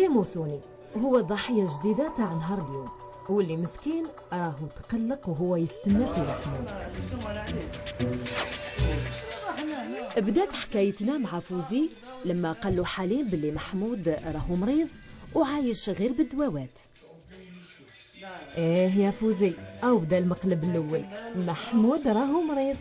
موسوني هو ضحية جديدة تاع نهار اليوم، واللي مسكين راهو تقلق وهو يستنى في محمود. بدات حكايتنا مع فوزي لما قال له حليم باللي محمود راهو مريض وعايش غير بالدواوات. ايه يا فوزي، او بدا المقلب الاول، محمود راهو مريض.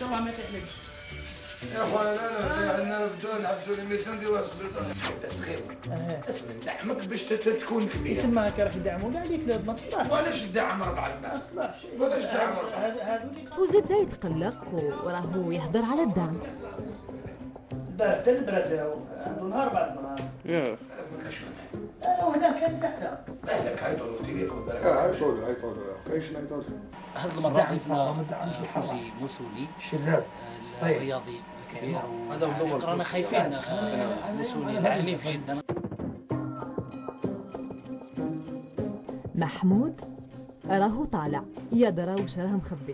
يا خويا لا نبداو نحبسوا ليميسيون ديال تسخير اسم ندعمك باش تكون كبير. يسمى هكا راح يدعموا كاع لي كلاب ما تصلحش. وعلاش تدعم ربع الماء؟ ما تصلحش. وعلاش تدعم ربع؟ فوزي بدا يتقلق وراهو يهضر على الدعم. الدار حتى البراد عنده نهار بعد نهار. ياك. انا وهنا كان تحتها. بالك عيطوا له التليفون بالك. عيطوا له كاينش عيطوا له. هذه المرة ضيفنا فوزي موسوني شباب الرياضي الكبير رانا خايفين موسوني عنيف جدا. محمود راهو طالع يدرى واش راه مخبي.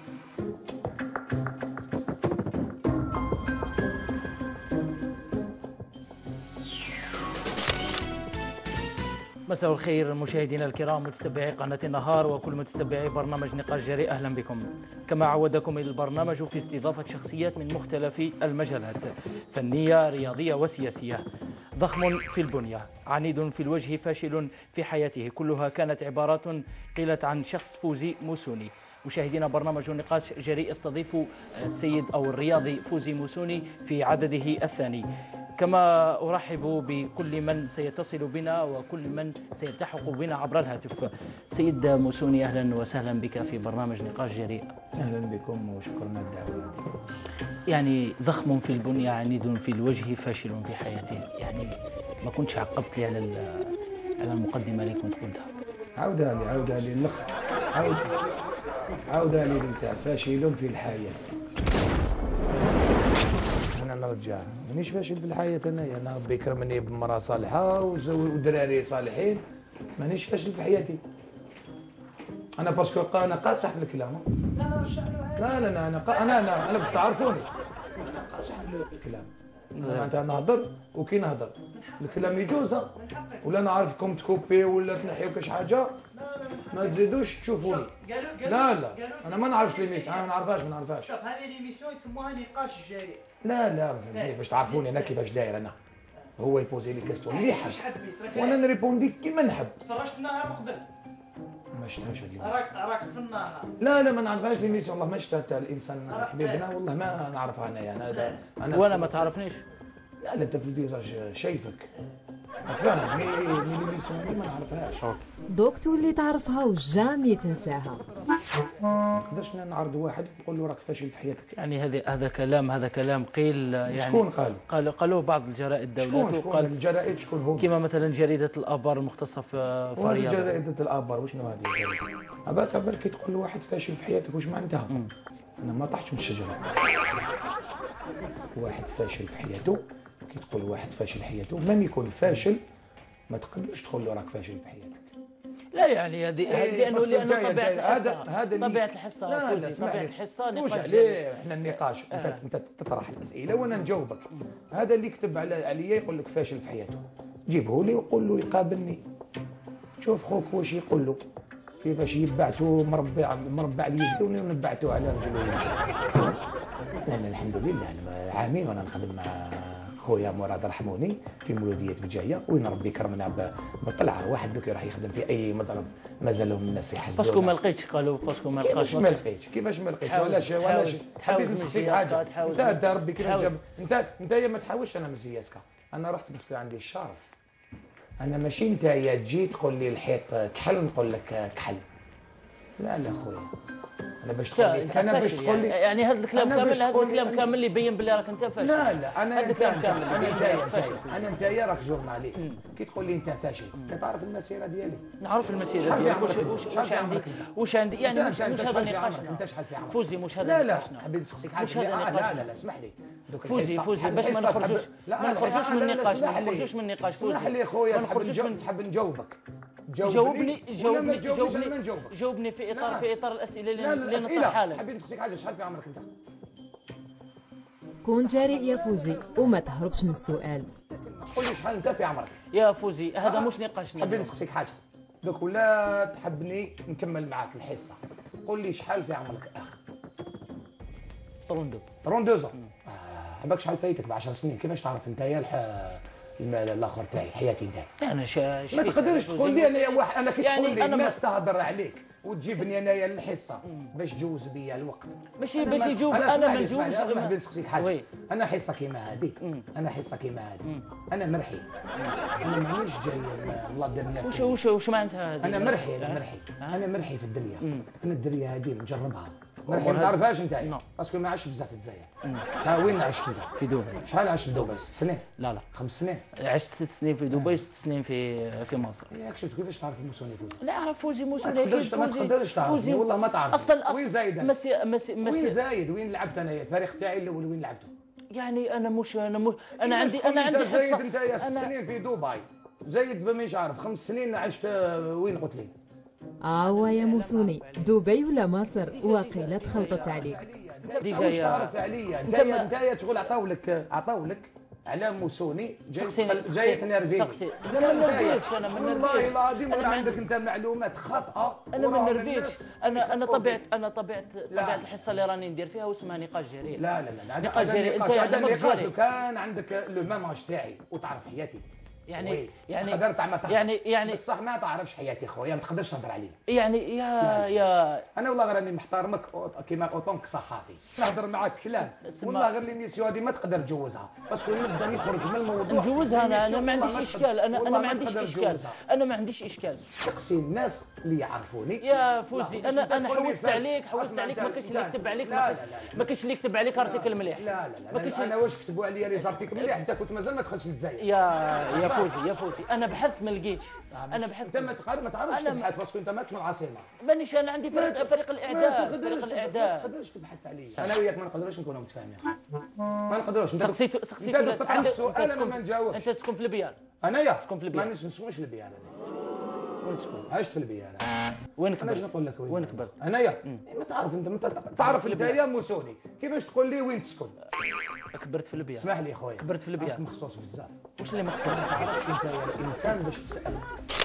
مساء الخير مشاهدينا الكرام، متتبعي قناة النهار وكل متتبعي برنامج نقاش جريء، أهلا بكم. كما عودكم البرنامج في استضافة شخصيات من مختلف المجالات، فنية رياضية وسياسية. ضخم في البنية، عنيد في الوجه، فاشل في حياته، كلها كانت عبارات قيلت عن شخص فوزي موسوني. مشاهدينا برنامج نقاش جريء يستضيف السيد أو الرياضي فوزي موسوني في عدده الثاني. كما أرحب بكل من سيتصل بنا وكل من سيلتحق بنا عبر الهاتف. سيد موسوني، أهلا وسهلا بك في برنامج نقاش جريء. أهلا بكم وشكرا على الدعوة. يعني ضخم في البنية، عنيد في الوجه، فاشل في حياته، يعني ما كنتش عقبت لي على المقدمة اللي كنت قلتها. عاودها لي الأخ، عاودها لي أنت. فاشل في الحياة. أنا نرجع مانيش فاشل في الحياة، أنا ربي كرمني بمرأة صالحة ودراري صالحين، مانيش فاشل في حياتي. أنا باسكو أنا قاصح في الكلام. لا أنا باش تعرفوني أنا قاصح في الكلام. معناتها نهضر وكي نهضر الكلام يجوز، ولا نعرفكم تكوبي ولا تنحيو كاش حاجة ما تزيدوش تشوفوني. لا أنا ما نعرفش ليميسيون، أنا ما نعرفهاش. شوف هذه ليميسيون يسموها نقاش جريء. لا باش تعرفوني انا كيفاش داير. انا هو يبوزي لي كاستيون مليحه وانا نريبوندي كيما نحب. تفرجت النهار من قبل؟ ما شفتهاش اليوم. راك في النهار. لا ما نعرفهاش ليميسيون، والله ما شفتها. الانسان حبيبنا والله ما نعرفها انايا. انا وانا ما تعرفنيش. لا انت في الفيزاج شايفك فاهم. مي ليميسيون ما نعرفهاش. دوك تولي تعرفها وجامي تنساها. ما نقدرش نعرض واحد نقول له راك فاشل في حياتك. يعني هذا كلام قيل. يعني شكون قالوا بعض الجرائد الدولات. شكون الجرائد؟ شكون هو؟ كما مثلا جريدة الآبار المختصة في الرياضة. جريدة الآبار وشنو هذه الجريدة؟ أباك كي تقول لواحد فاشل في حياتك واش معناتها؟ أنا ما طحتش من الشجرة. واحد فاشل في حياته، كي تقول واحد فاشل في حياته مام يكون فاشل ما تقدرش تقول له راك فاشل في حياتك. لا يعني هذه لأنه طبيعة الحصة. طبيعة الحصة فوزي، طبيعة الحصة نقاش. عليه احنا النقاش انت تطرح الأسئلة وانا نجاوبك. هذا اللي كتب عليا يقول لك فاشل في حياته، جيبه لي وقول له يقابلني. شوف خوك واش يقول له، كيفاش يبعثوا مربع لي يدوني ونبعثوا على رجله ويمشي. انا الحمد لله انا عامين وانا نخدم مع خويا مراد رحموني في مولودية بجاية، وين ربي كرمنا بطلعه واحد دوك راح يخدم في اي مضرب مازالهم الناس يحسبوا. باسكو ما لقيتش، قالوا باسكو ما لقاش. كيفاش ما لقيتش؟ ولاش حبيت نسقسيك حاجه. انت ربي كيفاش جاب انت ما تحاولش. انا مزياسكا، انا رحت باسكو عندي الشرف. انا ماشي انت تجي تقول لي الحيط كحل نقول لك كحل. لا خويا انا باش تقول لي يعني هذا الكلام كامل اللي يبين باللي راك انت فاشل. لا انا هذا الكلام كامل انا انت راك جورناليست. كي تقول لي انت فاشل كتعرف المسيره ديالي. نعرف المسيره ديالك. واش عندي يعني مش هذا النقاش. انت شحال في عمرك فوزي؟ مش هذا نقاشنا. حبيت نسقسيك حاجه. لا اسمح لي فوزي باش ما نخرجوش من النقاش. اسمح لي خويا نحب نجاوبك. جاوبني في اطار الاسئله اللي نطرحها لك. حبيت نسقسيك حاجه. شحال في عمرك انت؟ كون جريء يا فوزي وما تهربش من السؤال. قول لي شحال انت في عمرك. يا فوزي هذا مش نقاشنا. حبيت نسقسيك حاجه دوك، ولا تحبني نكمل معاك الحصه؟ قول لي شحال في عمرك اخ؟ 32 عباك شحال فايتك ب 10 سنين؟ كيفاش تعرف انت يا الاخر تاعي حياتي نتاعي؟ انا ما تقدرش تقول لي انا واحد، انا كي تقول لي الناس تهضر عليك وتجيبني انايا للحصه باش تجوز بيا الوقت. ماشي باش يجوب، انا ما نجوبش. انا حبيت نسقسيك حاجه. انا حصه كيما هذه، انا حصه كيما هذه، انا مرحي، انا مانيش جاي الله دارني. وش معناتها هذه؟ انا مرحي، انا مرحي في الدنيا. انا الدنيا هذه نجربها. مرحي ما تعرفهاش انت باسكو ما عشت بزاف في الجزائر. شحال وين عشت انت؟ في دبي. شحال عشت في دبي؟ 6 سنين؟ لا 5 سنين. عشت 6 سنين في دبي، 6 سنين في مصر. ياك شفت كيفاش تعرف موسوني فوزي؟ لا اعرف فوزي موسوني. ما تقدرش تعرف والله ما تعرف. اصلا وين زايد؟ وين زايد؟ وين لعبت انايا؟ الفريق تاعي الاول وين لعبته؟ يعني انا عندي حصه. زايد انت يا 6 سنين في دبي، زايد مانيش عارف 5 سنين عشت وين قلت لي؟ يا موسوني، دبي ولا مصر؟ وقيلة خلطت عليك. ديجا يا تعرف عليا انت تقول عطاو لك على موسوني جاي تنرفيني. انا ما نرفيكش، انا ما نرفيكش والله العظيم. عندك انت معلومات خاطئه. انا ما نرفيكش. انا طبيعه الحصه اللي راني ندير فيها واسمها نقاش جريء. لا نقاش جريء. انت هذا يعني النقاش لو كان عندك لو ماماج تاعي وتعرف حياتي. يعني قدرت يعني بصح ما تعرفش حياتي خويا، ما تقدرش تهضر عليا. يعني يا انا والله راني محترمك كيما اوطونك صحافي، نهضر معاك كلام. والله غير ليميسيون هذه ما تقدر تجوزها باسكو نبدا نخرج من الموضوع. نجوزها انا ما عنديش اشكال. انا ما عنديش اشكال. شخصي الناس اللي يعرفوني. يا فوزي انا حوست عليك ما كاينش اللي يكتب عليك، ما كاينش اللي يكتب عليك ارتيكل مليح. لا انا واش كتبوا عليا لي زارتيكل مليح؟ انت كنت مازال ما دخلتش للجزائر. يا فوزي انا بحثت ما لقيتش. انا بحثت. انت ما تعرفش تبحث باسكو انت ماكش من العاصمه. مانيش انا عندي فريق الاعداد. ما تقدرش تبحث عليا. انا وياك ما نقدروش نكونوا متفاهمين. ما نقدروش. سقسيتو عندك سؤال انا ما نجاوبش. انت تسكن في البيان. انايا تسكن في البيان. ما نسكنش في البيان. وين تسكن؟ عشت في البيان. وين كبرت؟ انا نقول لك وين كبرت؟ انايا ما تعرف انت تعرف انت يا موسوني كيفاش تقول لي وين تسكن؟ كبرت في البيان. اسمح لي خويا، كبرت في البيان. مخصوص بزاف. واش اللي مخصوص؟ ما تعرفش انت يا انسان باش تسال.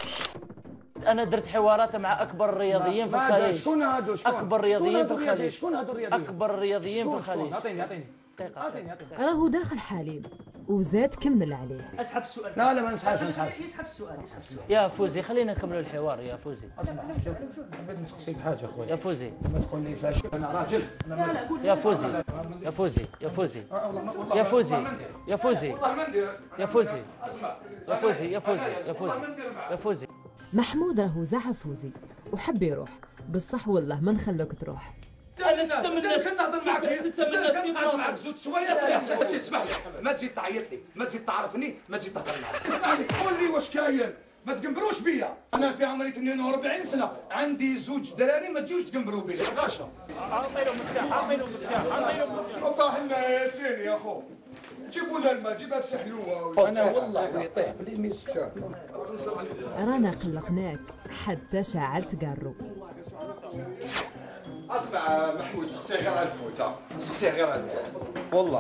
انا درت حوارات مع اكبر الرياضيين في الخليج. شكون هادو؟ اكبر الرياضيين في الخليج. شكون هادو الرياضيين؟ اكبر الرياضيين في الخليج. اعطيني راهو داخل حليب وزاد كمل عليه. اسحب السؤال. لا ما نسحبش. يسحب السؤال. يا فوزي خلينا نكملوا الحوار يا فوزي. حبيت نسقسيك حاجه خويا. يا فوزي ما تقول لي فاشل انا راجل. يا فوزي يا فوزي يا فوزي يا فوزي يا فوزي يا فوزي يا فوزي يا فوزي يا فوزي يا فوزي. محمود راهو زعف فوزي وحب يروح، بصح والله ما نخلوك تروح. انا ستة من الناس كنت نهضر معك معك زود شويه. اسمح لي ما تزيد تعيط لي، ما تزيد تعرفني، ما تزيد تهضر معايا. اسمح لي قول لي واش كاين، ما تقنبروش بيا. انا في عمري 42 سنه عندي زوج دراري، ما تجوش تقنبروا بيا. غاشا عطيلهم مفتاح وطاح لنا ياسين يا خو. جيبوا لنا الماء، جيبها بس حلوه. انا والله يطيح في اليميس. رانا قلقناك حتى شعلت قارو. اسمع محمود، سقسيه غير على الفوت. سقسيه غير على الفوت والله.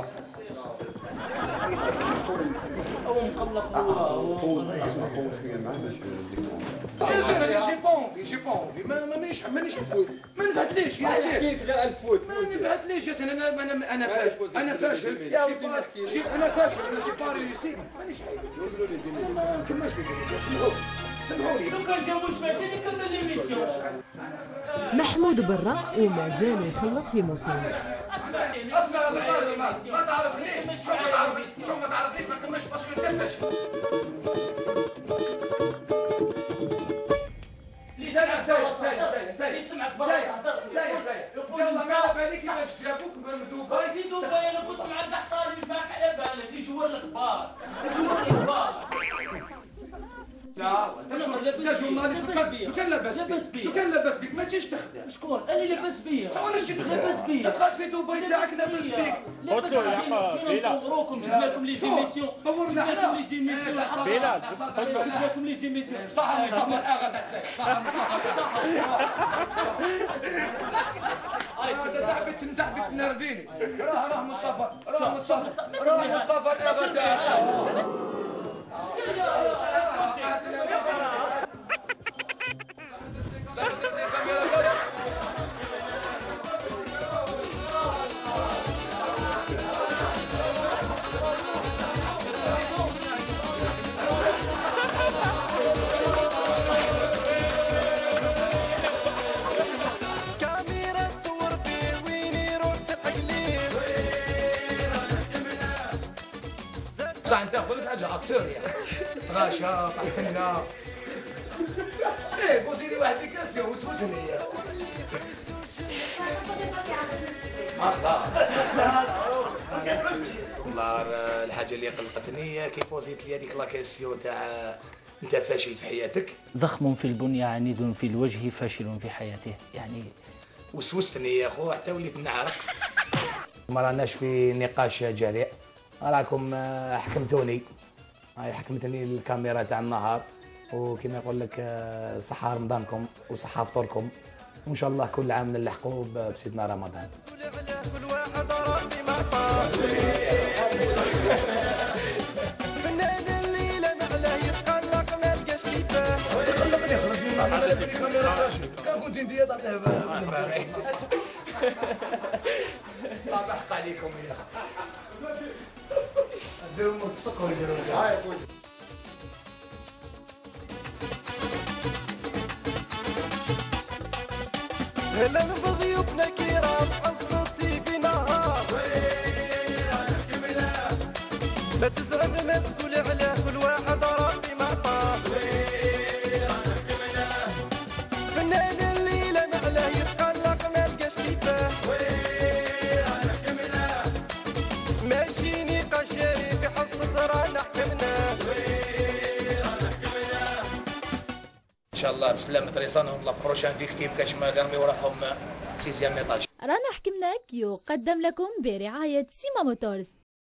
هو مقلق. هو جي بونفي ما نفعتليش يا سيدي. حكيت غير على الفوت. ما نفعتليش يا سيدي. انا فاشل. انا فاشل. انا فاشل. انا جي با ريوسي. مانيش ما كملش. سمحوا لي. لو كان جاوبوا فاشل نكمل ليميسيون. محمود برا وما زال يخلط في موسوني. اسمع ما تعرفنيش. شوف ما تعرفنيش ما نكملش باسكو نتفش. اللي سمعك برا يلا ما بالك كيفاش جابوك من دبي. في دبي انا كنت مع الدحطار مش معك على بالك. يجوا الكبار الكبار. لا انت جورناليست كان لاباس بيك ما تجيش تخدم. شكون؟ انا لاباس بيا. لاباس بيا. دخلت في دبي تاعك لاباس بيك. قلت له يا نصوروكم جبنا لكم لي زيميسيون. طورنا لكم لي زيميسيون. بلال جبنا لكم لي زيميسيون. صح مصطفى الاغا صح مصطفى تحبي تنرفيني. راه مصطفى الاغا تاعك. بصح انت خذ حاجه اكتور يعني تغاشى طحتنا ايه بوزي لي واحد ديكاسيون وسوسني والله الحاجه اللي قلقتني كي بوزيت لي هذيك لاكاسيون تاع انت فاشل في حياتك. ضخم في البنية عنيد في الوجه فاشل في حياته يعني. وسوستني يا خو حتى وليت نعرق. ما راناش في نقاش جريء، راكم حكمتوني، هاي حكمتني الكاميرا تاع النهار، وكما يقول لك صحة رمضانكم وصحة فطوركم، وان شاء الله كل عام نلحقوا بسيدنا رمضان. كنت انت تعطيه بدماغي. طاب حق عليكم يا اخي. ديروا السكر يديروا. هلا بضيوفنا الكرام قصتي في نهار. لا تزعل ما تقول على كل واحد راسي معطاه. فنان الليله نعلاه يتقلق ما لقاش كيفاه. ماشي نقاش جاري في حصة رانا حكمناه. ان شاء الله بسلامة ريصانهم لا بروشان فيكتيم كاش ما قاموا وراهم 6 ايطاج. رانا حكمناك يقدم لكم برعاية سيما موتورز.